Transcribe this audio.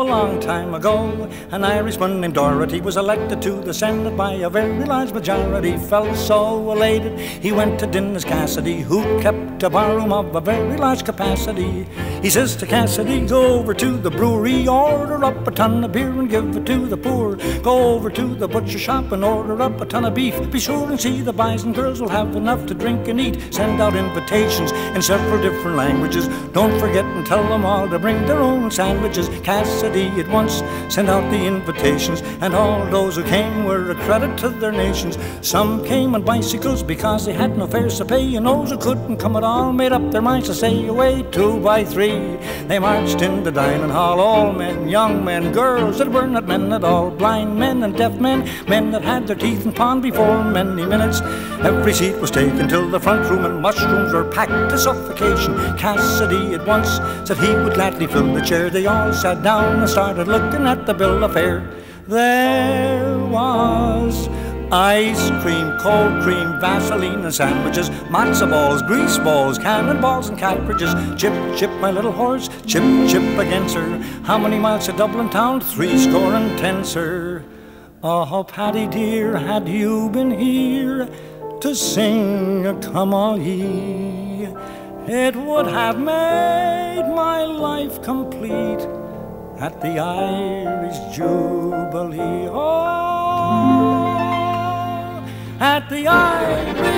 long time ago, an Irishman named Doherty was elected to the Senate by a very large majority. Felt so elated, he went to Dennis Cassidy, who kept a barroom of a very large capacity. He says to Cassidy, go over to the brewery, order up a ton of beer and give it to the poor. Go over to the butcher shop and order up a ton of beef. Be sure and see the boys and girls will have enough to drink and eat. Send out invitations in several different languages. Don't forget and tell them all to bring their own sandwiches. Cassidy at once sent out the invitations, and all those who came were a credit to their nations. Some came on bicycles because they had no fares to pay, and those who couldn't come at all made up their minds to say away 2 by 3. They marched in the dining hall, all men, young men, girls that were not men at all, blind men and deaf men, men that had their teeth in pawn before many minutes. Every seat was taken till the front room, and mushrooms were packed to suffocation. Cassidy at once said he would gladly fill the chair. They all sat down and started looking at the bill of fare. There was ice cream, cold cream, Vaseline and sandwiches, matzo balls, grease balls, cannonballs and cartridges. Chip, chip, my little horse, chip, chip again, sir. How many miles to Dublin town? 70, sir. Oh, Paddy dear, had you been here to sing a Come All Ye, it would have made my life complete at the Irish Jubilee. Oh, at the Irish